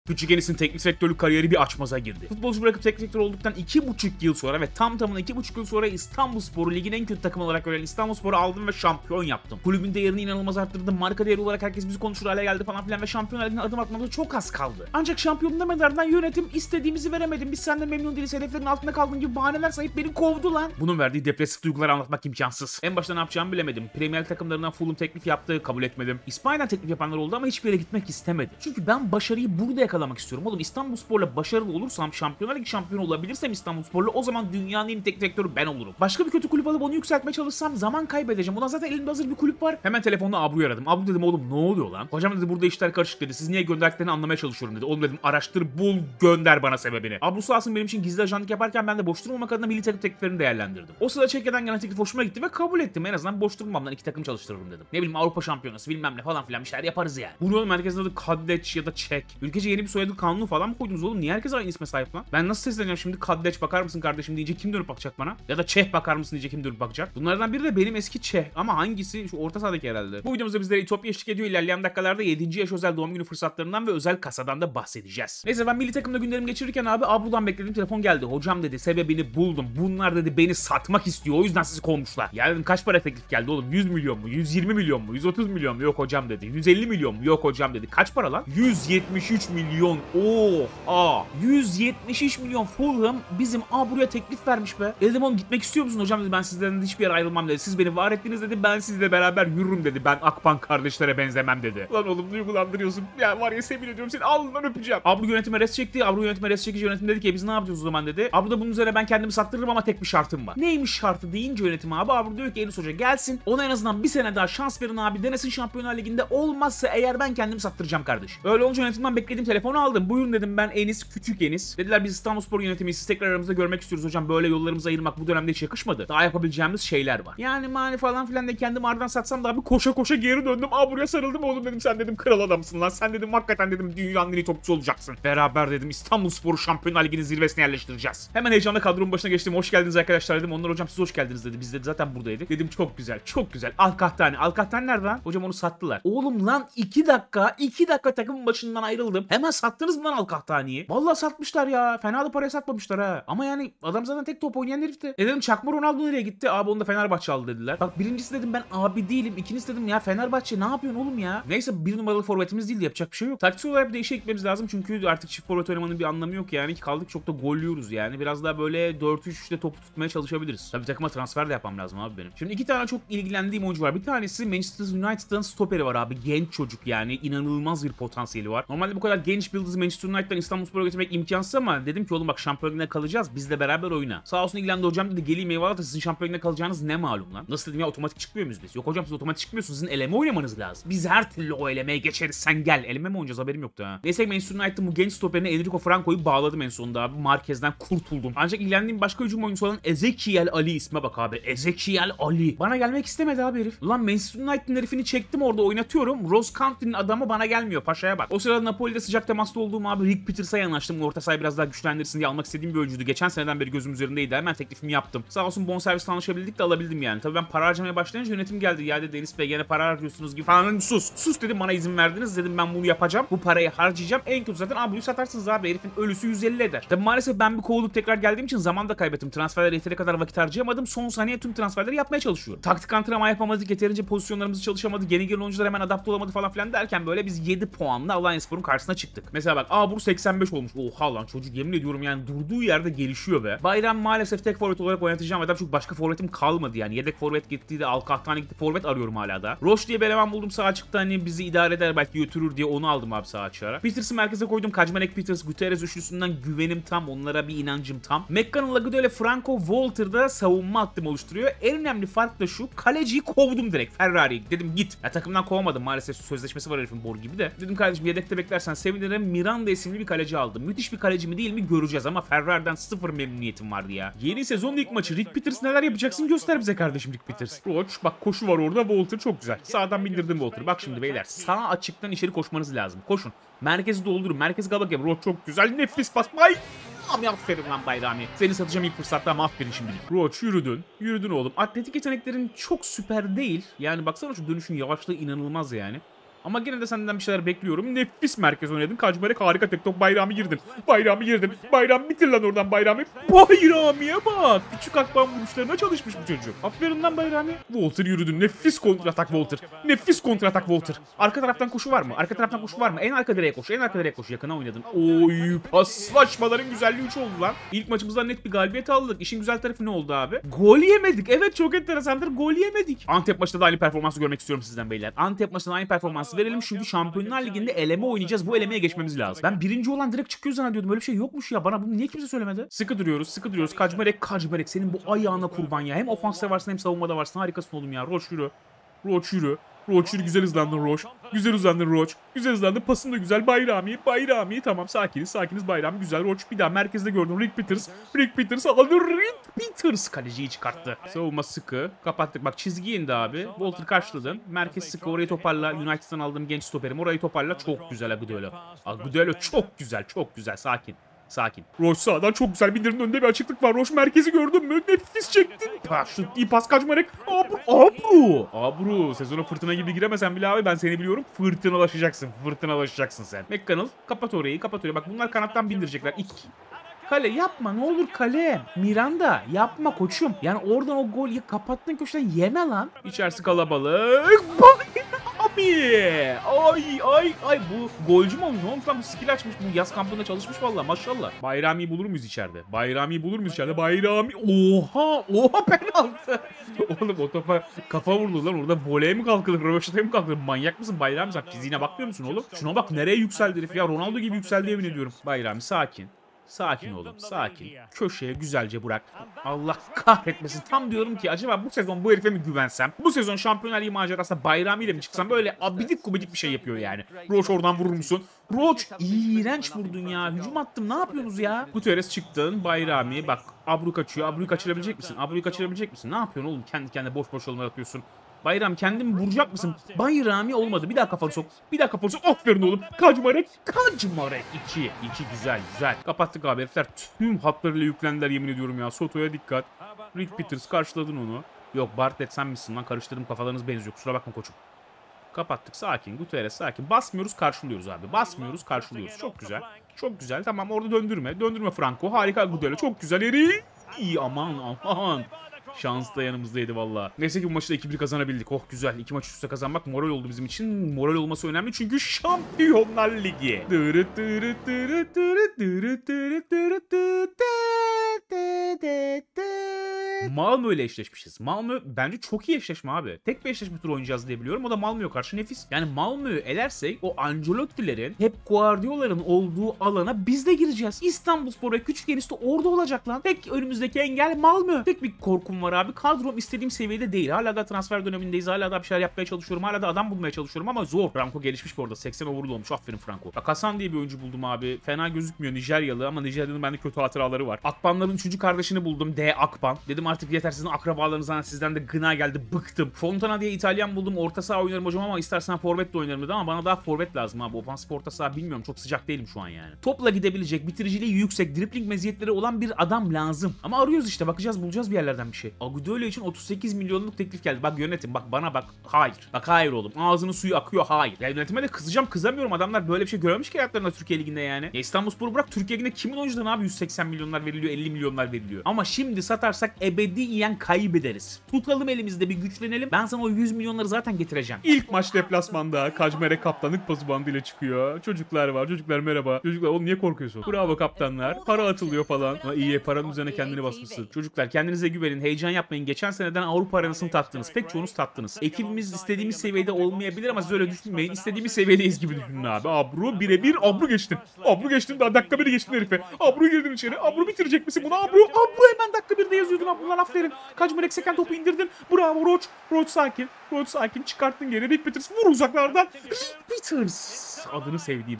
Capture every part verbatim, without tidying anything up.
Küçük Enis'in teknik direktörlük kariyeri bir açmaza girdi. Futbolcu bırakıp teknik direktör olduktan iki buçuk yıl sonra ve tam tamına iki buçuk yıl sonra İstanbulspor'u ligin en kötü takımı olarak gören İstanbulspor'u aldım ve şampiyon yaptım. Kulübün değerini inanılmaz arttırdım. Marka değeri olarak herkes bizi konuşur hale geldi falan filan ve Şampiyonlar Ligi'ne adım atmamıza çok az kaldı. Ancak şampiyon demelerden yönetim istediğimizi veremedim. Biz senden memnun değiliz. Hedeflerin altında kaldığın gibi bahaneler sayıp beni kovdu lan. Bunun verdiği depresif duyguları anlatmak imkansız. En başta ne yapacağımı bilemedim. Premier takımlarından Fulham teklif yaptı, kabul etmedim. İspanya'dan teklif yapanlar oldu ama hiçbir yere gitmek istemedi. Çünkü ben başarıyı burada yakalamak istiyorum. Oğlum İstanbulspor'la başarılı olursam, Şampiyonlar Ligi şampiyonu olabilirsem İstanbulspor'la, o zaman dünyanın en iyi teknik direktörü ben olurum. Başka bir kötü kulüp alıp onu yükseltmeye çalışsam zaman kaybedeceğim. Ulan zaten elimde hazır bir kulüp var. Hemen telefonla Abru'yu aradım. Abru dedim, oğlum ne oluyor lan? Hocam dedi, burada işler karışık dedi. Siz niye gönderdiklerini anlamaya çalışıyorum dedi. Oğlum dedim, araştır, bul, gönder bana sebebini. Abru sağ olsun benim için gizli ajanlık yaparken ben de boş durmamak adına milli takım tekliflerini değerlendirdim. O sırada Çekya'dan gelen teklif hoşuma gitti ve kabul ettim. En azından boş durmamdan iki takım çalıştırırım dedim. Ne bileyim, Avrupa Şampiyonası bilmem ne falan filan bir şeyler yaparız yani. Bunun merkezinde adı Kaddeç ya da Çek. Ülkece yeni bir soyadı kanunu falan mı koydunuz oğlum? Niye herkes aynı isme sahip lan? Ben nasıl sesleneceğim şimdi? Kaddeç bakar mısın kardeşim deyince kim dönüp bakacak bana? Ya da Çeh bakar mısın deyince kim dönüp bakacak? Bunlardan biri de benim eski Çeh. Ama hangisi? Şu orta sahadaki herhalde. Bu videomuzda bizlere İtopya eşlik ediyor. İlerleyen dakikalarda yedinci yaş özel doğum günü fırsatlarından ve özel kasadan da bahsedeceğiz. Neyse, ben milli takımda günlerimi geçirirken abi Abru'dan beklediğim telefon geldi. Hocam dedi, sebebini buldum. Bunlar dedi beni satmak istiyor. O yüzden sizi kovmuşlar. Ya dedim, kaç para teklif geldi oğlum? yüz milyon mu? yüz yirmi milyon mu? yüz otuz milyon mu? Yok hocam dedi. yüz elli milyon mu? Yok hocam dedi. Kaç para lan? yüz yetmiş üç milyon. Oha. yüz yetmiş üç milyon Fulham bizim Abru'ya teklif vermiş be. E dedim, oğlum gitmek istiyor musun hocam dedi. Ben sizden hiçbir yere ayrılmam dedi. Siz beni var ettiniz dedi. Ben sizle beraber yürürüm dedi. Ben Akbank kardeşlere benzemem dedi. Lan oğlum, duygulandırıyorsun. Ya var ya, sevin ediyorum seni. Alnından öpeceğim. Abru yönetime res çekti. Abru yönetime res çekince yönetim dedi ki biz ne yapacağız o zaman dedi. Abru da bunun üzerine ben kendimi sattırırım ama tek bir şartım var. Neymiş şartı deyince yönetim abi, Abru diyor ki Enis Hoca gelsin. Ona en azından bir sene daha şans verin abi. Denesin Şampiyonlar Ligi'nde. Olmazsa eğer ben kendimi sattıracağım kardeş. Öyle olunca yönetimden beklediğim telefonu aldım. Buyurun dedim, ben Enis, küçük Enis. Dediler biz İstanbulspor yönetimi, siz tekrar aramızda görmek istiyoruz hocam. Böyle yollarımızı ayırmak bu dönemde hiç yakışmadı. Daha yapabileceğimiz şeyler var. Yani mani falan filan de kendimi ardından satsam da abi koşa koşa geri döndüm. Abru'ya sarıldım, oğlum dedim, sen dedim kral adamsın lan. Sen dedim hakikaten dedim dünyanın en iyi topçusu olacaksın. Beraber dedim İstanbulspor'u Şampiyonlar Ligi'nin zirvesine yerleştireceğiz. Hemen heyecanla kadronun başına geçtim. Hoş geldiniz arkadaşlar dedim. Onlar hocam siz hoş geldiniz dedi. Biz de zaten buradaydık. Dedim çok güzel, çok güzel. Al-Kahtani. Al-Kahtani nerede lan? Hocam onu sattılar. Oğlum lan iki dakika, iki dakika takımın başından ayrıldım. Hemen sattınız mı lan Al-Kahtani'yi? Vallahi satmışlar ya. Fena da paraya satmamışlar ha. Ama yani adam zaten tek top oynayan herifti. E dedim, Çakma Ronaldo nereye gitti? Abi onu da Fenerbahçe aldı dediler. Bak birincisi dedim ben abi değilim. İkincisi dedim ya Fenerbahçe ne yapıyorsun oğlum ya? Neyse, bir numaralı forvetimiz değildi, yapacak bir şey yok. Taktiksel olarak bir değişiklik gitmemiz lazım çünkü artık çift forvet oynamanın bir anlamı yok yani. Ki kaldık çok da golluyoruz yani. Biraz daha böyle dört üç üçte topu tutmaya çalışabiliriz. Tabii takıma transfer de yapmam lazım abi benim. Şimdi iki tane çok ilgilendiğim oyuncu var. Bir tanesi Manchester United'ın stoperi var abi. Genç çocuk yani. İnanılmaz bir potansiyeli var. Normalde bu kadar genç bir yıldızı Manchester United'dan İstanbulspor'a getirmek imkansız ama dedim ki oğlum bak Şampiyonlar Ligi'nde kalacağız. Bizle beraber oyna. Sağ olsun ilgilendi hocam dedi, geleyim eyvallah da sizin Şampiyonlar Ligi'nde kalacağınız ne malum lan? Nasıl dedim ya, otomatik çıkmıyor muyuz biz? Yok hocam siz otomatik çıkmıyorsunuz. Sizin eleme oynamanız lazım. Biz her türlü o elemeye geçeriz. Sen gel. Eleme mi oynayacağız, haberim yoktu ha. Neyse, Manchester United'ın bu genç stoperine Enrico Franco'yu bağladım en sonunda abi. Marquez'den kurtuldum. Ancak ilgilendiğim başka hücum oyuncusu olan Ezekiel Ali, isme bak abi. Ezekiel Ali. Bana gelmek istemedi abi herif. Ulan Manchester United'ın herifini çektim orada oynatıyorum. Rose County'nin adamı bana gelmiyor. Paşaya bak. O sırada Napoli'de sıcak temasta olduğum abi Rick Peters'a yanaştım. Orta sahayı biraz daha güçlendirsin diye almak istediğim bir oyuncuydu. Geçen seneden beri gözüm üzerindeydi. Hemen teklifimi yaptım. Sağ olsun bonservisle anlaşabildik de alabildim yani. Tabii ben para harcamaya başlayınca yönetim geldi. Ya dedi Enis Bey gene para harcıyorsunuz gibi falan. Sus. Sus dedim, bana izin verdiniz. Dedim ben bunu yapacağım. Bu parayı harcayacağım. En kötü zaten Abru'yu satarsınız abi. Herifin ölüsü yüz elli eder. Tabii maalesef ben bir kovulup tekrar geldiğim için zaman da kaybettim. Transferlere yeteri kadar vakit harcayamadım. Son saniye tüm transferleri yapmaya çalışıyorum. Taktik antrenman yapamadık. Yeterince pozisyonlarımızı çalışamadık. Yeni gelen oyuncular hemen adapte olamadı falan filan derken böyle biz yedi puanla Alanyaspor'un karşısına çıktık. Mesela bak Abru seksen beş olmuş. Oha lan, çocuk yemin ediyorum yani durduğu yerde gelişiyor be. Bayram maalesef tek forvet olarak oynatacağım adam çünkü başka forvetim kalmadı yani. Yedek forvet gitti de Al-Kahtani gitti, forvet arıyorum hala da. Roche diye bir eleman buldum sağ açıkta, hani bizi idare eder belki götürür diye onu aldım abi sağ açığa. Peters'ı merkeze koydum. Kacmanek Peters, Gutierrez üçlüsünden güvenim tam. Onlara bir inancım tam. McConnell, Lagudo ile Franco Walter'da savunma hattımı oluşturuyor. En önemli fark da şu. Kaleciyi kovdum direkt. Ferrari dedim git. Ya takımdan kovamadım. Maalesef sözleşmesi var herifin, bor gibi de. Dedim kardeşim yedekte beklersen sevinirim. Miranda isimli bir kaleci aldım. Müthiş bir kaleci mi değil mi göreceğiz ama Ferrari'den sıfır memnuniyetim vardı ya. Yeni sezon ilk maçı. Rick Peters neler yapacaksın göster bize kardeşim Rick Peters. Roach bak koşu var orada, Walter çok güzel. Sağdan bindirdim Walter. Bak şimdi beyler sağ açıktan içeri koşmanız lazım. Koşun. Merkezi doldurun. Merkezi kabak yapın. Roach çok güzel. Nefis pas. Bay. Abi aferin lan Bayrami. Seni satacağım ilk fırsatta ama aferin şimdilik. Roach yürüdün. Yürüdün oğlum. Atletik yeteneklerin çok süper değil. Yani baksana şu dönüşün yavaşlığı inanılmaz yani. Ama gene de senden bir şeyler bekliyorum. Nefis merkez oynadın. Kaçmarek harika tek top. Bayrami girdin. Bayrami girdin. Bayrami bitir lan oradan Bayrami. Bayrami'ye bak. Küçük akban vuruşlarına çalışmış bu çocuk. Aferin lan Bayrami. Walter yürüdün. Nefis kontratak Walter. Nefis kontratak Walter. Arka taraftan koşu var mı? Arka taraftan koşu var mı? En arka direğe koş. En arka direğe koş. Yakına oynadın. Oy, paslaşmaların güzelliği üç oldu lan. İlk maçımızdan net bir galibiyet aldık. İşin güzel tarafı ne oldu abi? Gol yemedik. Evet, çok enteresandır. Gol yemedik. Antep maçta da aynı performansı görmek istiyorum sizden beyler. Antep maçında aynı performansı verelim. Çünkü Şampiyonlar Ligi'nde eleme oynayacağız. Bu elemeye geçmemiz lazım. Ben birinci olan direkt çıkıyor zannediyordum. Böyle bir şey yokmuş ya. Bana bunu niye kimse söylemedi? Sıkı duruyoruz. Sıkı duruyoruz. Kacmarek, Kacmarek. Senin bu ayağına kurban ya. Hem ofansta varsın hem savunmada varsın. Harikasın oğlum ya. Roç yürü. Roç yürü. Roç yürü. Güzel hızlandın Roç. Güzel hızlandın Roç. Güzel hızlandın. Pasın da güzel. Bayrami. Bayrami. Tamam, sakiniz. Sakiniz Bayrami. Güzel Roç. Bir daha merkezde gördüm. Rick Peters. Rick Peters aldı. Rick Peters kaleciyi çıkarttı. Savunma sıkı. Kapattık. Bak çizgi indi abi. Walter karşıladın. Merkez sıkı. Orayı toparla. United'dan aldığım genç stoperim. Orayı toparla. Çok güzel Agudelo. Agudelo çok güzel. Çok güzel. Sakin. Sakin. Roş sağdan çok güzel. Bindir'in önünde bir açıklık var. Roş merkezi gördün mü? Nefis çektin. Şut iyi pas Kaçmarek. Abru. Abru. Abru. Sezona fırtına gibi giremesen bile abi ben seni biliyorum. Fırtınalaşacaksın. Fırtınalaşacaksın sen. McConnell kapat orayı. Kapat orayı. Bak bunlar kanattan bindirecekler. İki. Kale yapma ne olur kale. Miranda yapma koçum. Yani oradan o gol kapattığın köşeden yeme lan. İçerisi kalabalık. Abi. Ay ay ay bu golcü mü olmuş? Ne olmuş lan, bu skill açmış. Bu yaz kampında çalışmış vallahi maşallah. Bayrami'yi bulur muyuz içeride? Bayrami'yi bulur muyuz içeride? Bayrami. Oha. Oha penaltı. Oğlum o topa kafa vurdu lan. Orada voleye mi kalkılır? Röveşataya mı kalkılır? Manyak mısın Bayrami? Sen fiziğine bakmıyor musun oğlum? Şuna bak nereye yükseldi herif ya. Ronaldo gibi yükseldi yemin ediyorum. Bayrami sakin. Sakin oğlum, sakin. Köşeye güzelce bırak. Allah kahretmesin. Tam diyorum ki acaba bu sezon bu herife mi güvensem? Bu sezon Şampiyonlar Ligi macerasında Bayrami ile mi çıksam? Böyle abidik kubidik bir şey yapıyor yani. Roç oradan vurur musun? Roç iğrenç vurdun ya. Hücum attım. Ne yapıyorsunuz ya? Guterres çıktın. Bayrami bak. Abru kaçıyor. Abru'yu kaçırabilecek misin? Abru'yu kaçırabilecek misin? Ne yapıyorsun oğlum? Kendi kendine boş boş yollar atıyorsun. Bayram kendimi vuracak mısın? Bayrami olmadı. Bir daha kafanı sok. Bir daha kafanı sok. Aferin oğlum. Kaçmarek. Kaçmarek. iki. iki güzel güzel. Kapattık abi herifler. Tüm hatlarıyla yüklendiler yemin ediyorum ya. Soto'ya dikkat. Rick Peters karşıladın onu. Yok Bartlett sen misin lan? Karıştırdım, kafalarınız benziyor. Kusura bakma koçum. Kapattık sakin. Guterres sakin. Basmıyoruz karşılıyoruz abi. Basmıyoruz karşılıyoruz. Çok güzel. Çok güzel. Tamam orada döndürme. Döndürme Franco. Harika Agudelo. Çok güzel yeri. İyi aman aman. Şans da yanımızdaydı valla. Neyse ki bu maçı da iki bir kazanabildik. Oh güzel. İki maç üst üste kazanmak moral oldu bizim için. Moral olması önemli çünkü Şampiyonlar Ligi. Malmö ile eşleşmişiz. Malmö bence çok iyi eşleşme abi. Tek bir eşleşme turu oynayacağız diye biliyorum. O da Malmö'ye karşı nefis. Yani Malmö'yü elersek o Ancelotti'lerin, hep Guardiola'nın olduğu alana biz de gireceğiz. İstanbulspor'a küçük enişte orada olacak lan. Tek önümüzdeki engel Malmö. Tek bir korkum var abi. Kadrom istediğim seviyede değil. Hala da transfer dönemindeyiz. Hala da bir şeyler yapmaya çalışıyorum. Hala da adam bulmaya çalışıyorum ama zor. Franco gelişmiş bu arada. seksen overall olmuş. Aferin Franco. Bak Hasan diye bir oyuncu buldum abi. Fena gözükmüyor. Nijeryalı ama Nijerya'nın bende kötü hatıraları var. Akbanların üçüncü kardeşini buldum. D. Akban. Dedim artık yeter sizin akrabalarınızdan, sizden de gına geldi. Bıktım. Fontana diye İtalyan buldum. Orta saha oynarım hocam ama istersen forvet de oynarım dedi ama bana daha forvet lazım abi. Ofansif orta saha bilmiyorum. Çok sıcak değilim şu an yani. Topla gidebilecek, bitiriciliği yüksek, dribling meziyetleri olan bir adam lazım. Ama arıyoruz işte. Bakacağız, bulacağız bir yerlerden bir şey. Agudelo için otuz sekiz milyonluk teklif geldi. Bak yönetim, bak bana bak. Hayır. Bak hayır oğlum. Ağzının suyu akıyor. Hayır. Ya yönetime de kızacağım. Kızamıyorum. Adamlar böyle bir şey görmemiş ki hayatlarında Türkiye Ligi'nde yani. Ya İstanbulspor'u bırak, Türkiye Ligi'nde kimin oyuncudan abi yüz seksen milyonlar veriliyor, elli milyonlar veriliyor. Ama şimdi satarsak ebediyen kaybederiz. Tutalım elimizde, bir güçlenelim. Ben sana o yüz milyonları zaten getireceğim. İlk maç deplasmanda Kaçmarek kaptanlık pası bandıyla çıkıyor. Çocuklar var. Çocuklar merhaba. Çocuklar oğlum niye korkuyorsun? Bravo kaptanlar. Para atılıyor falan. Ha, iyi paranın üzerine kendini basmışsın. Çocuklar kendinize güvenin. Heyecan yapmayın. Geçen seneden Avrupa arenasını tattınız. Pek çoğunuz tattınız. Ekibimiz istediğimiz seviyede olmayabilir ama siz öyle düşünmeyin. İstediğimiz seviyedeyiz gibi düşünün abi. Abru birebir Abru geçtin. Abru geçtin daha dakika biri geçtin herife. Abru girdin içeri. Abru bitirecek misin bunu? Abru. Abru hemen dakika birde yazıyordun. Abru'dan aferin. Kaçmarek seken topu indirdin. Bravo Roach. Roach sakin. Roach sakin. Çıkarttın geri. Rick Peters vur uzaklardan. Rick Peters. Adını sevdiğim senin.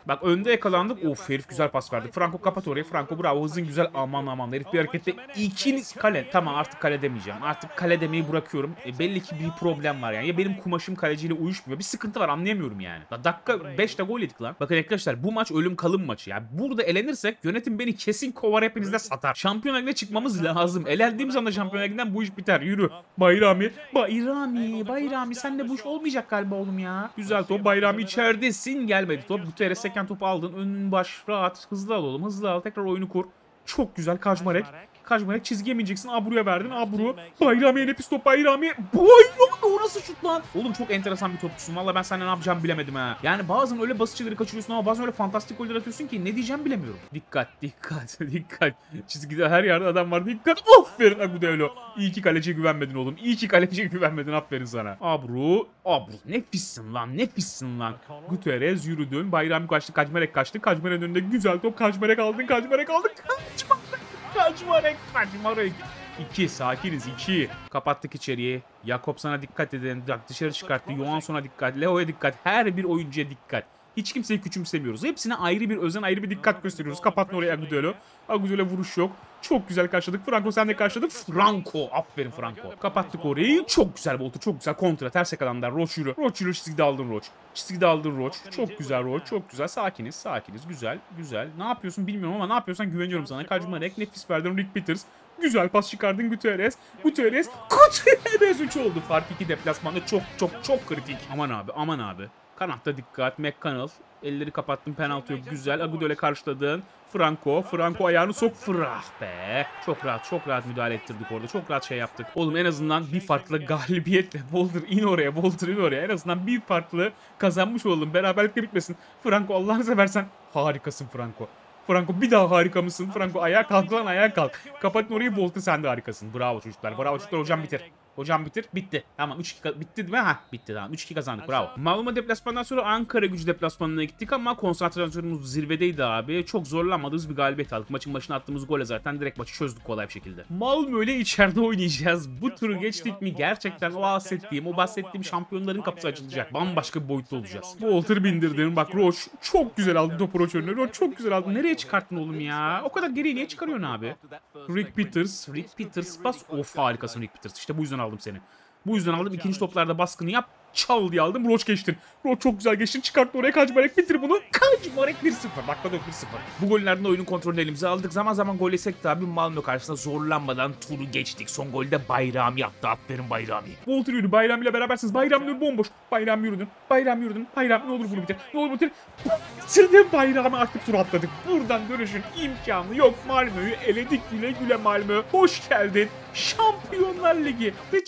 Bak önde yakalandık. Of herif güzel pas verdi. Franco kapat orayı. Franco bravo. Hızın güzel. Aman aman. Herif bir harekette ikiniz kale. Tamam artık kale demeyeceğim. Artık kale demeyi bırakıyorum. E, belli ki bir problem var yani. Ya benim kumaşım kaleciyle uyuşmuyor. Bir sıkıntı var anlayamıyorum yani. La, dakika beşte gol yedik lan. Bakın arkadaşlar bu maç ölüm kalım maçı. Yani burada elenirsek yönetim beni kesin kovar, hepiniz de satar. Şampiyonlar Ligi'ne çıkmamız lazım. Elendiğimiz anda Şampiyonlar Ligi'nden bu iş biter. Yürü. Bayrami. Bayrami. Bayrami. Sen de bu iş olmayacak galiba oğlum ya. Güzel top. Bayrami içeridesin. Gelmedi top. Guterres seken topu aldın. Önün baş rahat. Hızlı al oğlum. Hızlı al. Tekrar oyunu kur. Çok güzel. Kaçmarek. Kaçmarek çizgiye mi ineceksin? Abru'ya verdin. Abru. Bayrami'ye nefis top. Bayrami. Bayrami. O nasıl şut lan? Oğlum çok enteresan bir topçusun. Valla ben seninle ne yapacağımı bilemedim ha. Yani bazen öyle basit şeyleri kaçırıyorsun ama bazen öyle fantastik goller atıyorsun ki ne diyeceğimi bilemiyorum. Dikkat. Dikkat. Dikkat. Çizgide her yerde adam var. Dikkat. Aferin Agudelo. İyi ki kaleciye güvenmedin oğlum. İyi ki kaleciye güvenmedin. Aferin sana. Abru. Abru. Nefissin lan. Nefissin lan. Guterres yürüdün. Bayrami kaçtı. Kaçmarek kaçtı. Kaçmarek'in önünde güzel top. Kaçmarek aldın. Kaçmarek aldın. Kaçmarek. Kaçmarek. Kaçmarek. iki. Sakiniz. iki. Kapattık içeriye. Jakobsen'a dikkat edin. Dışarı çıkarttı. Johansson'a dikkat. Leo'ya dikkat. Her bir oyuncuya dikkat. Hiç kimseyi küçümsemiyoruz. Hepsine ayrı bir özen, ayrı bir dikkat gösteriyoruz. Kapatma oraya Agudelo. Agudelo vuruş yok. Çok güzel karşıladık. Franco sen de karşıladın. Franco. Aferin Franco. Kapattık orayı. Çok güzel voltu. Çok güzel kontra. Ters yakalandılar. Roç yürü. Roç yürü. Çizgide aldın Roç. Çizgide aldın Roç. Çok güzel Roç. Çok güzel. Sakiniz. Sakiniz. Güzel. Güzel. Ne yapıyorsun bilmiyorum ama ne yapıyorsan güveniyorum sana. Kaçmarek. Nefis verdin. Rick Peters. Güzel pas çıkardın Guterres. Guterres. Guterres üç oldu. Fark iki deplasmanda çok çok çok kritik. Aman abi. Aman abi. Kanatta dikkat. McConnell. Elleri kapattın. Penaltı yok. Güzel. Agudelo karşıladın. Franco. Franco ayağını sok. Frah be. Çok rahat. Çok rahat müdahale ettirdik orada. Çok rahat şey yaptık. Oğlum en azından bir farklı galibiyetle. Boulder in oraya. Boulder in oraya. En azından bir farklı kazanmış oldum. Beraberlikle bitmesin. Franco Allah'ını seversen. Harikasın Franco. Franco bir daha harika mısın? Franco ayağa kalk lan ayağa kalk. Kapatın orayı Volt'u sen de harikasın. Bravo çocuklar. Bravo çocuklar. Hocam bitir. Hocam bitir. Bitti. Tamam üç iki bitti değil mi? Ha bitti tamam. üç iki kazandık. Bravo. Malmö deplasmandan sonra Ankara Gücü deplasmanına gittik ama konsantrasyonumuz zirvedeydi abi. Çok zorlanmadığımız bir galibiyet aldık. Maçın başına attığımız gole zaten direkt maçı çözdük kolay bir şekilde. Malmö ile içeride oynayacağız. Bu turu geçtik mi gerçekten o bahsettiğim, o bahsettiğim şampiyonların kapısı açılacak. Bambaşka bir boyutta olacağız. Walter bindirdin. Bak Roach çok güzel aldı topu Roach önüne. Roach çok güzel aldı. Nereye çıkarttın oğlum ya? O kadar geriye niye çıkarıyorsun abi? Rick Peters. Rick Peters bas. Of harikasın Rick Peters. İşte bu yüzden aldım seni. Bu yüzden aldım. İkinci toplarda baskını yap. Çal diye aldım. Roach geçtin. Roach çok güzel geçtin. Çıkarttı oraya. Kaçmarek bitir bunu. Kaçmarek bir sıfır. Dakika dört bir sıfır. Bu gollerden oyunun kontrolünü elimize aldık. Zaman zaman gol yesek de abi Malmö karşısında zorlanmadan turu geçtik. Son golde Bayrami yaptı. Aferin Bayrami. Walter yürüdü. Bayrami ile berabersiniz. Bayrami yürüdü bomboş. Bayrami yürüdün. Bayrami yürüdün. Bayrami ne olur bunu bitir. Ne olur bitir. Bitirdim Bayrami artık tur atladık. Buradan dönüşün imkanı yok. Malmö'yü eledik güle güle Malmö. Hoş geldin. Şampiyonlar Ligi. The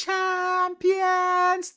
Champions.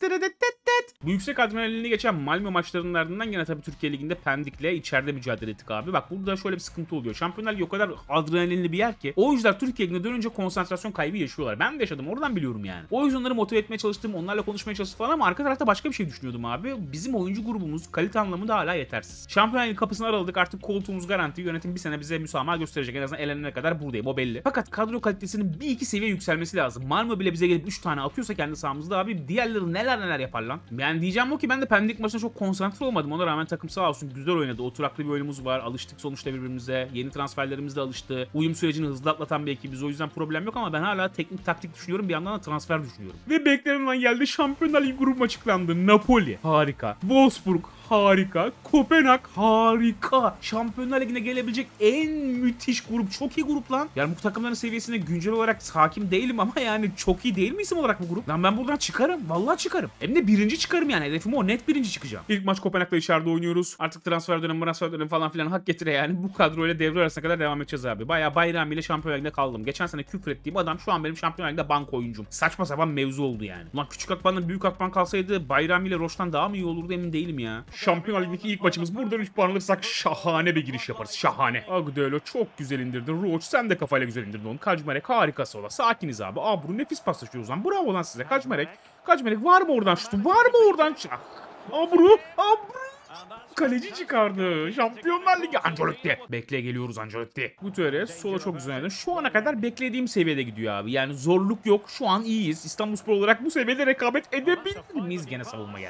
Bu yüksek adrenalini geçen Malmö maçlarının ardından gene tabii Türkiye Ligi'nde Pendik'le içeride mücadele ettik abi. Bak burada şöyle bir sıkıntı oluyor. Şampiyonlar Ligi o kadar adrenalinli bir yer ki oyuncular Türkiye Ligi'ne dönünce konsantrasyon kaybı yaşıyorlar. Ben de yaşadım. Oradan biliyorum yani. O yüzden onları motive etmeye çalıştım. Onlarla konuşmaya çalıştım falan ama arka tarafta başka bir şey düşünüyordum abi. Bizim oyuncu grubumuz kalite anlamında hala yetersiz. Şampiyonlar Ligi kapısını araladık. Artık koltuğumuz garanti. Yönetim bir sene bize müsamaha gösterecek. En azından elenene kadar buradayım. O belli. Fakat kadro kalitesinin bir iki seviye yükselmesi lazım. Malmö bile bize gelip üç tane atıyorsa kendi sahamızda abi diğerleri neler neler yapar lan. Yani diyeceğim o ki ben de Pendik maçına çok konsantre olmadım. Ona rağmen takım sağ olsun güzel oynadı. Oturaklı bir oyunumuz var. Alıştık sonuçta birbirimize. Yeni transferlerimiz de alıştı. Uyum sürecini hızlı atlatan bir ekibiz. O yüzden problem yok ama ben hala teknik taktik düşünüyorum. Bir yandan da transfer düşünüyorum. Ve beklenenden geldi. Şampiyonlar Ligi grubu açıklandı. Napoli. Harika. Wolfsburg. Harika. Kopenhag harika. Şampiyonlar Ligi'ne gelebilecek en müthiş grup. Çok iyi grup lan. Yani bu takımların seviyesine güncel olarak hakim değilim ama yani çok iyi değil mi isim olarak bu grup? Lan ben buradan çıkarım. Vallahi çıkarım. Hem de birinci çıkarım yani. Hedefim o. Net birinci çıkacağım. İlk maç Kopenhag'la içeride oynuyoruz. Artık transfer dönemi, transfer dönemi falan filan hak getire yani. Bu kadroyla devre arasına kadar devam edeceğiz abi. Bayağı Bayrami ile Şampiyonlar Ligi'nde kaldım. Geçen sene küfür ettiğim adam şu an benim Şampiyonlar Ligi'de banko oyuncum. Saçma sapan mevzu oldu yani. Ulan küçük Akban'la büyük Akban kalsaydı Bayrami ile Roche'tan daha mı iyi olurdu emin değilim ya. Şampiyonlar Ligi'ndeki ilk maçımız. Buradan üç puan alırsak şahane bir giriş yaparız. Şahane. Agudelo çok güzel indirdin. Roach sen de kafayla güzel indirdin onu. Kaçmarek harikası ola. Sakiniz abi. Abru nefis paslaşıyoruz lan. Bravo lan size. Kaçmarek. Kaçmarek var mı oradan şutu? Var mı oradan? Abru. Abru. Kaleci çıkardı. Şampiyonlar Ligi. Ancelotti. Bekle geliyoruz Ancelotti. Guterres sola çok güzel oynadı. Şu ana kadar beklediğim seviyede gidiyor abi. Yani zorluk yok. Şu an iyiyiz. İstanbulspor olarak bu seviyede rekabet edebilir miyiz? Gene savunma geldi.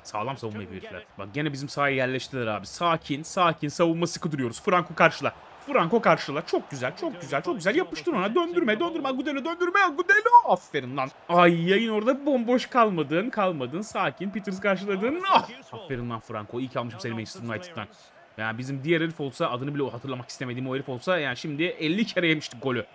Sağlam savunma yapıyorlar. Bak gene bizim sahaya yerleştiler abi. Sakin, sakin savunma sıkı duruyoruz. Franco karşıla. Franco karşıla. Çok güzel, çok güzel, çok güzel. Yapıştır ona. Döndürme, döndürme. Agudelo, döndürme. Agudelo. Aferin lan. Ay yayın orada bomboş kalmadın. Kalmadın. Sakin. Peters karşıladın. Ah. Aferin lan Franco. İyi ki almışım seni Manchester United'dan. Yani bizim diğer herif olsa, adını bile hatırlamak istemediğim o herif olsa yani şimdi elli kere yemiştik golü.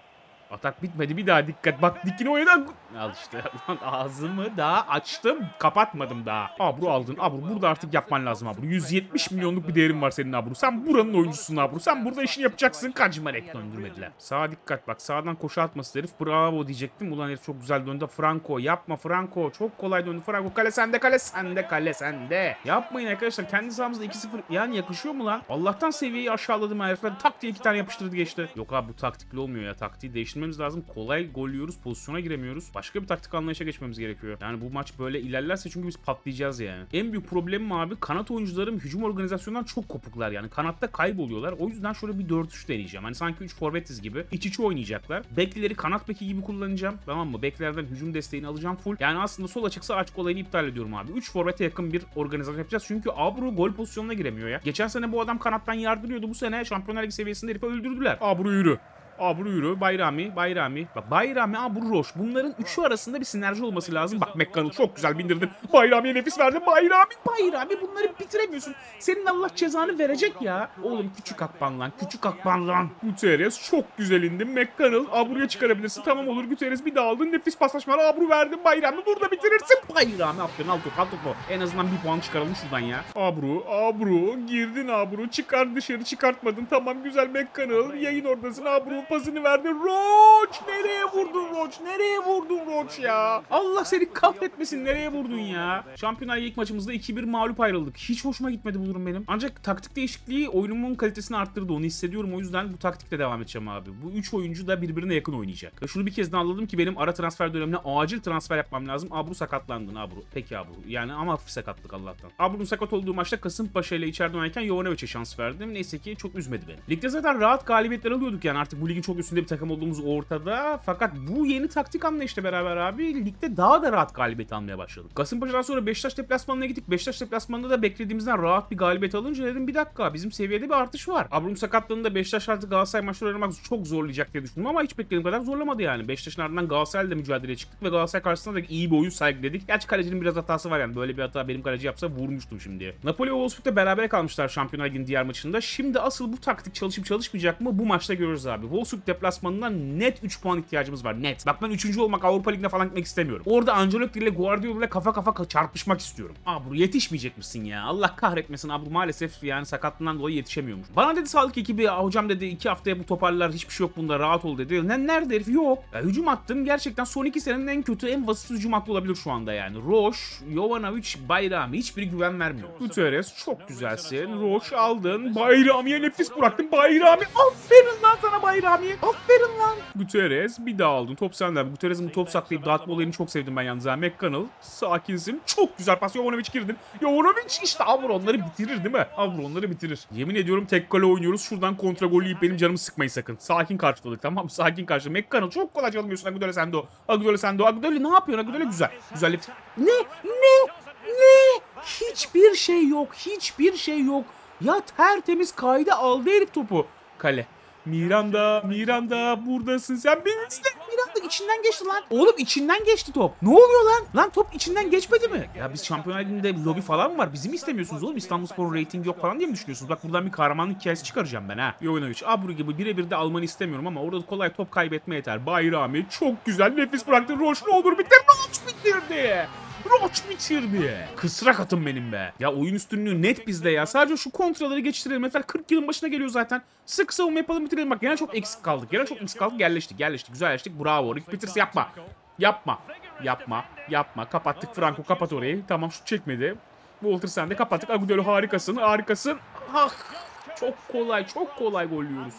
Atak bitmedi, bir daha dikkat. Bak dikine oynadı. Al işte. Ağzımı daha açtım. Kapatmadım daha. Abru aldın. Abru burada artık yapman lazım Abru. yüz yetmiş milyonluk bir değerin var senin Abru. Sen buranın oyuncusun Abru. Sen burada işini yapacaksın. Kaçmarek döndürmediler. Sağa dikkat bak. Sağdan koşu atması herif. Bravo diyecektim. Ulan herif çok güzel döndü. Franco yapma Franco. Çok kolay döndü. Franco kale sende, kale sende, kale sende. Yapmayın arkadaşlar. Kendi sahamızda iki sıfır yani yakışıyor mu lan? Allah'tan seviyeyi aşağıladım herifler. Tak diye iki tane yapıştırdı geçti. Yok abi bu taktikli olmuyor ya. Taktiği değiştirmemiz lazım. Kolay gol yiyoruz. Pozisyona giremiyoruz. Başka bir taktik anlayışa geçmemiz gerekiyor. Yani bu maç böyle ilerlerse çünkü biz patlayacağız yani. En büyük problemim abi kanat oyuncularım hücum organizasyonundan çok kopuklar yani. Kanatta kayboluyorlar. O yüzden şöyle bir dört üç deneyeceğim. Hani sanki üç forvetiz gibi. İç içe oynayacaklar. Beklileri kanat beki gibi kullanacağım. Tamam mı? Beklerden hücum desteğini alacağım full. Yani aslında sol açıksa açık olayını iptal ediyorum abi. üç forvete yakın bir organizasyon yapacağız. Çünkü Abru gol pozisyonuna giremiyor ya. Geçen sene bu adam kanattan yardırıyordu. Bu sene Şampiyonlar Ligi seviyesinde herifi öldürdüler. Abru yürü. Abru yürü. Bayrami. Bayrami. Bak Bayrami, Abru, Roş. Bunların üçü arasında bir sinerji olması lazım. Bak McConnell çok güzel bindirdin. Bayrami'ye nefis verdin. Bayrami. Bayrami. Bunları bitiremiyorsun. Senin Allah cezanı verecek ya. Oğlum küçük akban lan. Küçük akban lan. Guterres çok güzel indin. McConnell. Abru'ya çıkarabilirsin. Tamam olur. Guterres bir daha aldın. Nefis paslaşmalar. Abru verdin. Bayrami. Burada bitirirsin. Bayrami. Aferin. Al top. Al top. En azından bir puan çıkaralım şuradan ya. Abru. Abru. Girdin Abru. Çıkar dışarı çıkartmadın. Tamam güzel McConnell. Yayın oradasın. Abru. Pasını verdi. Roach! Nereye vurdun Roach? Nereye vurdun Roach ya? Allah seni kahretmesin. Nereye vurdun ya? Şampiyonlar Ligi ilk maçımızda iki bir mağlup ayrıldık. Hiç hoşuma gitmedi bu durum benim. Ancak taktik değişikliği oyunumun kalitesini arttırdı. Onu hissediyorum. O yüzden bu taktikle devam edeceğim abi. Bu üç oyuncu da birbirine yakın oynayacak. Ve şunu bir kez daha anladım ki benim ara transfer dönemine acil transfer yapmam lazım. Abru sakatlandın Abru. Peki Abru. Yani ama hafif sakatlık Allah'tan. Abru'nun sakat olduğu maçta Kasımpaşa ile içeride oynarken Jovanovic'e şans verdim. Neyse ki çok üzmedi beni. Ligde zaten rahat galibiyetler alıyorduk yani. Artık bu ligin çok üstünde bir takım olduğumuz ortada. Fakat bu yeni taktik anlayışla beraber abi ligde daha da rahat galibiyet almaya başladık. Kasımpaşa'dan sonra Beşiktaş deplasmanına gittik. Beşiktaş deplasmanında da beklediğimizden rahat bir galibiyet alınca dedim bir dakika bizim seviyede bir artış var. Abrum sakatlığında Beşiktaş artık Galatasaray maçları oynamak çok zorlayacak diye düşündüm ama hiç beklediğim kadar zorlamadı yani. Beşiktaş'ın ardından Galatasaray'la mücadeleye çıktık ve Galatasaray karşısında da iyi bir oyun sergiledik. Gerçi kalecinin biraz hatası var yani. Böyle bir hata benim kaleci yapsa vurmuştum şimdi. Napoli ve Wolfsburg'da berabere kalmışlar Şampiyonlar Ligi'nin diğer maçında. Şimdi asıl bu taktik çalışıp çalışmayacak mı bu maçta görürüz abi. Wolfsburg deplasmanından net üç puan ihtiyacımız var. Net. Bak ben üçüncü olmak, Avrupa Ligi'ne falan gitmek istemiyorum. Orada Ancelotti ile Guardiola ile kafa kafa çarpışmak istiyorum. Abru yetişmeyecek misin ya? Allah kahretmesin Abru maalesef yani sakatlığından dolayı yetişemiyormuş. Bana dedi sağlık ekibi hocam dedi iki haftaya bu toparlar hiçbir şey yok bunda rahat ol dedi. Ne nerede herif? Yok. Ya, hücum attım gerçekten son iki senenin en kötü en vasıfsız hücum hattı olabilir şu anda yani. Roş, Jovanovic, Bayrami hiçbiri güven vermiyor. Guterres çok güzelsin. Roş aldın. Bayrami'ye nefis bıraktın. Bayrami aferin lan sana Bayrami. Aferin lan. Guterres bir daha aldın. Top senden. Guterres'in top saklayıp dağıtma olayını çok sevdim ben yalnız. McConnell sakinsin. Çok güzel pas. Jovanovic girdin. Jovanovic işte Avro onları bitirir değil mi? Avro onları bitirir. Yemin ediyorum tek kale oynuyoruz. Şuradan kontra golü yiyip benim canımı sıkmayın sakın. Sakin karşıladık tamam mı? Sakin karşıladık. McConnell çok kolay almıyorsun. Agudelo sende o. Agudelo sende o. Agudelo ne yapıyorsun? Agudelo güzel. Güzel. Ne? Ne? Ne? Hiçbir şey yok. Hiçbir şey yok. Ya tertemiz kayda aldı herif topu. Kale. Miranda, Miranda buradasın sen beni izle. Miranda içinden geçti lan. Oğlum içinden geçti top. Ne oluyor lan? Lan top içinden geçmedi mi? Ya biz Şampiyonlar Ligi'nde lobi falan mı var? Bizi mi istemiyorsunuz oğlum? İstanbulspor'un reytingi yok falan diye mi düşünüyorsunuz? Bak buradan bir kahramanlık hikayesi çıkaracağım ben ha. Jovanovic, Abru gibi birebir de almanı istemiyorum ama orada kolay top kaybetme yeter. Bayrami çok güzel nefis bıraktı. Roş ne olur bitir. Roş bitirdi. Roach bitirdi. Kısrak atım benim be. Ya oyun üstünlüğü net bizde ya. Sadece şu kontraları geçiştirelim. Mesela kırk yılın başına geliyor zaten. Sık savunma yapalım bitirelim. Bak gene çok eksik kaldık. Gene çok eksik kaldık. Yerleştik. Yerleştik. Güzelleştik. Bravo. Rick Peters yapma. Yapma. Yapma. Yapma. Kapattık. Franco kapat orayı. Tamam şut çekmedi. Walter sen de kapattık. Agudelo harikasın. Harikasın. Ah. Çok kolay. Çok kolay gol yiyoruz.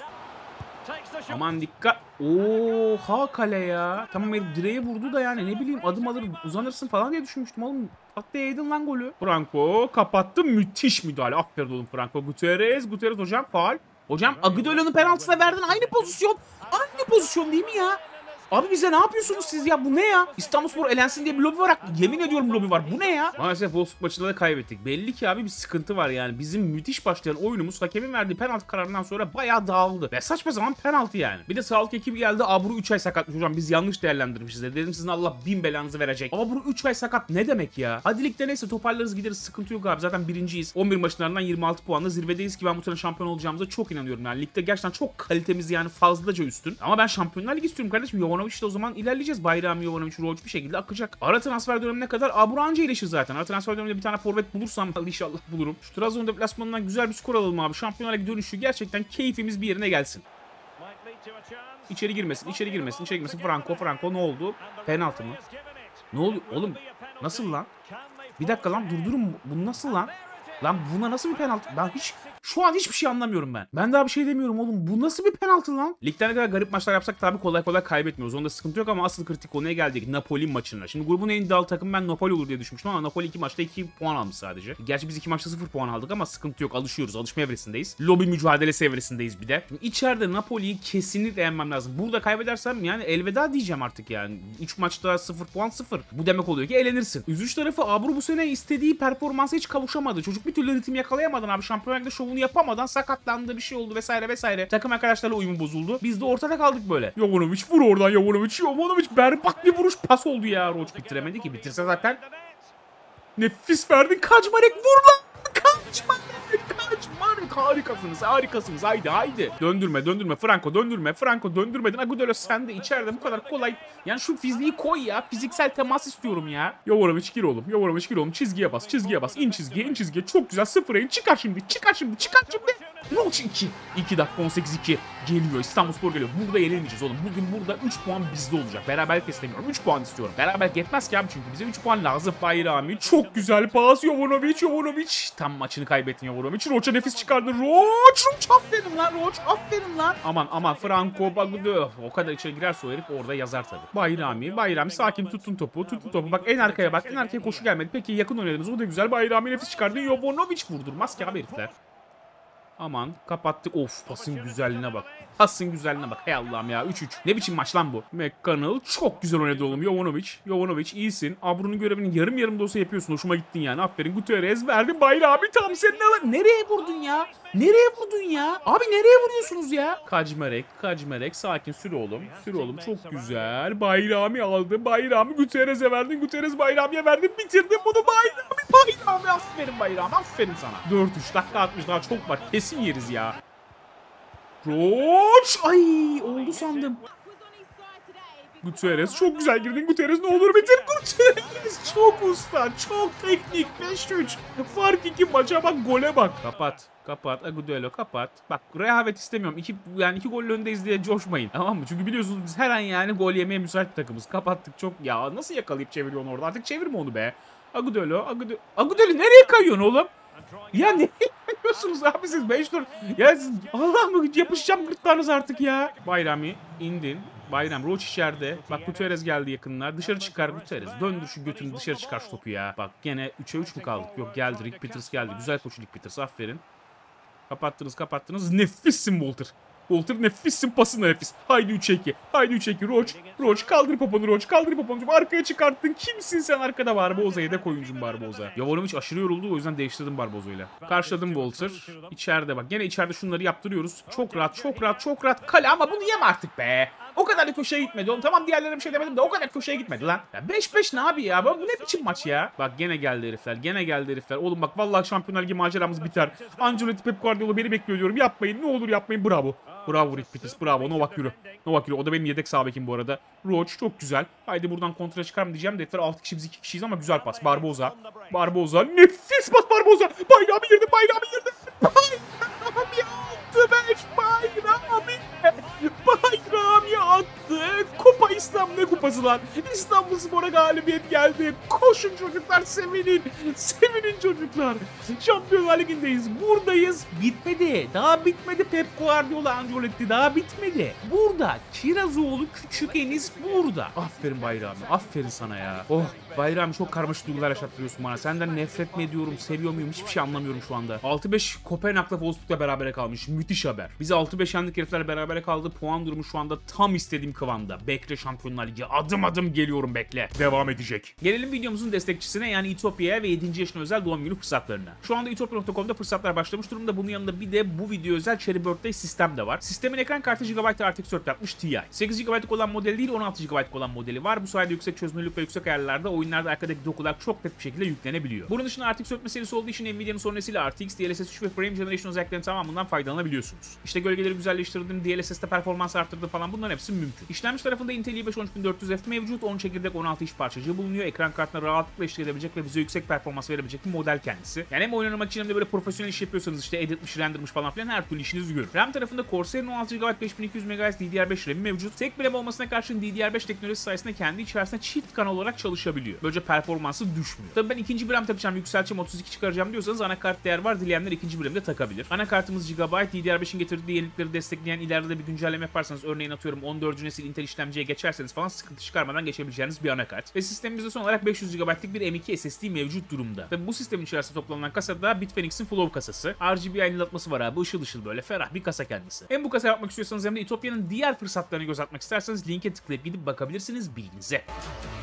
Aman dikkat. Oha kale ya. Tamam herif direğe vurdu da yani ne bileyim adım alır uzanırsın falan diye düşünmüştüm oğlum. Atlayaydın lan golü. Franco kapattı. Müthiş müdahale. Aferin oğlum Franco. Guterres. Guterres hocam faul. Hocam Agudelo'nun penaltısına verdin. Aynı pozisyon. Aynı pozisyon değil mi ya? Abi bize ne yapıyorsunuz siz ya? Bu ne ya? İstanbulspor elensin diye bir lobi var. Yemin ediyorum lobi var. Bu ne ya? Maalesef Wolfsburg maçında da kaybettik. Belli ki abi bir sıkıntı var yani. Bizim müthiş başlayan oyunumuz hakemin verdiği penaltı kararından sonra bayağı dağıldı. Ve saçma zaman penaltı yani. Bir de sağlık ekibi geldi. Abru üç ay sakatmış hocam. Biz yanlış değerlendirmişiz de. Dedim sizin Allah bin belanızı verecek. Abru üç ay sakat ne demek ya? Hadi ligde neyse toparlarız gideriz. Sıkıntı yok abi. Zaten birinciyiz. on bir maçlarından yirmi altı puanla zirvedeyiz ki ben bu sene şampiyon olacağımıza çok inanıyorum. Yani ligde gerçekten çok kalitemiz yani fazlaca üstün. Ama ben Şampiyonlar Ligi istiyorum kardeşim. Jovanovic de o zaman ilerleyeceğiz. Bayrami, Jovanovic, Roach bir şekilde akacak. Ara transfer dönemine kadar Abru anca iyileşir zaten. Ara transfer döneminde bir tane forvet bulursam inşallah bulurum. Şu Trabzon deplasmanından güzel bir skor alalım abi. Şampiyonlar Ligi dönüşü gerçekten keyfimiz bir yerine gelsin. İçeri girmesin, içeri girmesin, içeri girmesin. Franco, Franco ne oldu? Penaltı mı? Ne oluyor oğlum? Nasıl lan? Bir dakika lan durdurun. Bu nasıl lan? Lan buna nasıl bir penaltı? Ben hiç şu an hiçbir şey anlamıyorum ben. Ben daha bir şey demiyorum oğlum. Bu nasıl bir penaltı lan? Ligden ne kadar garip maçlar yapsak tabii kolay kolay kaybetmiyoruz. Onda sıkıntı yok ama asıl kritik konuya geldik. Napoli maçına. Şimdi grubun en iddialı takım ben Napoli olur diye düşünmüştüm ama Napoli iki maçta iki puan almış sadece. Gerçi biz iki maçta sıfır puan aldık ama sıkıntı yok. Alışıyoruz. Alışma evresindeyiz. Lobi mücadelesi evresindeyiz bir de. Şimdi içeride Napoli'yi kesinlikle yenmem lazım. Burada kaybedersem yani elveda diyeceğim artık yani. üç maçta sıfır puan sıfır. Bu demek oluyor ki elenirsin. Üzücü tarafı Abru bu sene istediği performansa hiç kavuşamadı. Çocuk bir türlü ritim yakalayamadan abi. Şampiyonlar Ligi'nde şovunu yapamadan sakatlandı, bir şey oldu vesaire vesaire. Takım arkadaşlarla uyumu bozuldu. Biz de ortada kaldık böyle. Jovanovic vur oradan Jovanovic. Jovanovic berbat bir vuruş pas oldu ya. Roach bitiremedi ki. Bitirse zaten. Nefis verdin. Kaçmarek vur lan. Kaçmarek. Kaçmarek. Harikasınız. Harikasınız. Haydi haydi. Döndürme döndürme. Franco döndürme. Franco döndürmedin. Agudelo sen de içeride bu kadar kolay. Yani şu fiziği koy ya. Fiziksel temas istiyorum ya. Jovanovic gir oğlum. Jovanovic gir oğlum. Çizgiye bas. Çizgiye bas. İn çizgiye. in çizgiye. Çok güzel. Sıfıra in. Çıkar şimdi. Çıkar şimdi. Çıkar şimdi. Roach iki. iki dakika on sekiz iki. Geliyor. İstanbulspor geliyor. Burada yenilmeyeceğiz oğlum. Bugün burada üç puan bizde olacak. Beraberlik istemiyorum. üç puan istiyorum. Beraberlik yetmez ki abi çünkü bize üç puan lazım. Bayrami. Çok güzel pas. Jovanovic. Jovanovic. Tam maçını kaybettin Jovanovic. Roach'a nefis çıkardı. Roach. Roach aferin lan. Roach aferin lan. Aman aman. Franco Bagudu. O kadar içeri girerse o herif orada yazar tabii. Bayrami. Bayrami. Sakin tutun topu. Tutun topu. Bak en arkaya bak. En arkaya koşu gelmedi. Peki yakın oynadınız. O da güzel. Bayrami nefis çıkardı. Jovanovic vurdurmaz ki abi herifler. Aman kapattık. Of pasın güzelliğine bak. Pasın güzelliğine bak. Hey Allah'ım ya. üç üç. Ne biçim maç lan bu? McConnell çok güzel oynadı oğlum. Jovanovic. Jovanovic iyisin. Abru'nun görevini yarım yarım da olsa yapıyorsun. Hoşuma gittin yani. Aferin. Gutierrez verdin. Bayrami tam senin alan. Nereye vurdun ya? Nereye vurdun ya? Abi nereye vuruyorsunuz ya? Kaçmarek. Kaçmarek. Sakin sür oğlum. Sür oğlum. Çok güzel. Bayrami aldı. Bayrami Gutierrez'e verdin. Gutierrez Bayrami'ye verdin. Bitirdin bunu. Bayrami. Bayrami. Aferin Bayrami. Aferin sana. dört üç. Dakika altmış daha çok var. Kesin yeriz ya. Roach. Ay oldu sandım. Gutierrez çok güzel girdin. Gutierrez ne olur bitir. Gutierrez çok usta. Çok teknik. beş üç. Fark iki maça bak. Gole bak. Kapat. Kapat. Agudelo kapat. Bak rehavet istemiyorum. İki, yani iki gol öndeyiz diye coşmayın. Tamam mı? Çünkü biliyorsunuz biz her an yani gol yemeye müsait bir takımız. Kapattık çok. Ya nasıl yakalayıp çeviriyorsun orada? Artık çevirme onu be. Agudelo. Agudelo. Agudelo nereye kayıyorsun oğlum? Ya ne yapıyorsunuz abi siz beş dört? Ya siz Allah mı yapışacağım gırtlarınız artık ya. Bayrami indin. Bayram Roach içeride. Bak Gutierrez geldi yakınlar. Dışarı çıkar Gutierrez. Döndür şu götünü dışarı çıkar şu topu ya. Bak gene üçe üç mü kaldık? Yok geldi. Rick Peters geldi. Güzel koşu Rick Peters. Aferin. Kapattınız kapattınız. Nefissin Walter. Walter nefissin pasın nefis. Haydi üçe iki. Haydi üçe iki. Roach. Roach kaldır poponu Roach. Kaldır poponu. Arkaya çıkarttın. Kimsin sen arkada Barboza'yı da koyuncum Barboza. Jovanovic aşırı yoruldu o yüzden değiştirdim Barboza'yla. Karşıladım Walter. İçeride bak. Gene içeride şunları yaptırıyoruz. Çok rahat çok rahat çok rahat. Kale ama bunu yeme artık be. O kadar da köşeye gitmedi oğlum. Tamam diğerlerine bir şey demedim de o kadar köşeye gitmedi lan. Ya beş beş ne abi ya? Bu ne biçim maç ya? Bak gene geldi herifler. Gene geldi herifler. Oğlum bak vallahi Şampiyonlar Ligi maceramız biter. Ancelotti Pep Guardiola beni bekliyor diyorum. Yapmayın ne olur yapmayın. Bravo. Bravo Rick Peters. Bravo. Novak yürü. Novak yürü. O da benim yedek sağ bekim bu arada. Roach çok güzel. Haydi buradan kontra çıkar mı diyeceğim. Defter altı kişi biz iki kişiyiz ama güzel pas. Barboza. Barboza. Nefis pas Barboza. Bayrami girdi. Bayrami girdi. Bayrami attı. beş Bayrami. Bayrami attı. Kupa İstanbul ne kupası lan? İstanbulspor'a galibiyet geldi. Koşun çocuklar, sevinin. Sevinin çocuklar. Şampiyonlar Ligi'ndeyiz. Buradayız. Bitmedi. Daha bitmedi Pep Guardiola, Ancelotti. Daha bitmedi. Burada. Kirazoğlu, Küçük Enis burada. Aferin Bayrami. Aferin sana ya. Oh, Bayrami çok karmaşık duygular yaşattırıyorsun bana. Senden nefret mi ediyorum, seviyor muyum hiçbir şey anlamıyorum şu anda. altı beş Kopenhag'la Wolfsburg'la berabere kalmış. Müthiş haber. Biz altı beş yendik, herifler berabere kaldı. Puan durumu şu anda tam istediğim kıvamda. Bekle Şampiyonlar Ligi. Adım adım geliyorum, bekle. Devam edecek. Gelelim videomuzun destekçisine, yani İtopya'ya ve yedinci yaşına özel doğum günü fırsatlarına. Şu anda itopya nokta com'da fırsatlar başlamış durumda. Bunun yanında bir de bu video özel Cherry Birthday sistem de var. Sistemin ekran kartı Gigabyte R T X dört altmış Ti. sekiz gigabaytlık olan modeli değil, on altı gigabaytlık olan modeli var. Bu sayede yüksek çözünürlük ve yüksek ayarlarda oyunlarda arkadaki dokular çok net bir şekilde yüklenebiliyor. Bunun dışında R T X dört serisi olduğu için Nvidia'nın son nesil R T X, D L S S üç ve Frame Generation özelliklerinin tamamından faydalanabiliyorsunuz. İşte gölgeleri güzelleştirdim, D L S S'te performans arttırdı falan, bunların hepsi mümkün. İşlemci tarafında Intel i beş on üç bin dört yüz F mevcut, on çekirdek, on altı iş parçacığı bulunuyor. Ekran kartına rahatlıkla eşlik edebilecek ve bize yüksek performans verebilecek bir model kendisi. Yani hem oyun oynamak için hem de böyle profesyonel iş yapıyorsanız, işte editmiş, rendermiş falan filan, her türlü işinizi görür. RAM tarafında Corsair'in on altı gigabayt beş bin iki yüz megahertz D D R beş RAM'i mevcut. Tek bir RAM olmasına karşın D D R beş teknolojisi sayesinde kendi içerisinde çift kanal olarak çalışabiliyor. Böylece performansı düşmüyor. Tabii ben ikinci bir RAM takacağım, yükselteceğim, otuz iki çıkaracağım diyorsanız anakart değer var. Dileyenler ikinci bir RAM de takabilir. Anakartımız Gigabyte, D D R beşin getirdiği yenilikleri destekleyen, ileride de bir güncelleme yaparsanız, örneğin atıyorum on dördüncü nesil Intel işlemciye geçerseniz falan, sıkıntı çıkarmadan geçebileceğiniz bir anakart. Ve sistemimizde son olarak beş yüz gigabaytlık bir M iki S S D mevcut durumda. Tabii bu sistemin içerisinde toplanan kasa da Bitfenix'in Flow kasası. R G B aydınlatması var abi, ışıl ışıl böyle ferah bir kasa kendisi. Hem bu kasa yapmak istiyorsanız hem de İtopya'nın diğer fırsatlarına göz atmak isterseniz linke tıklayıp gidip bakabilirsiniz, bilginize.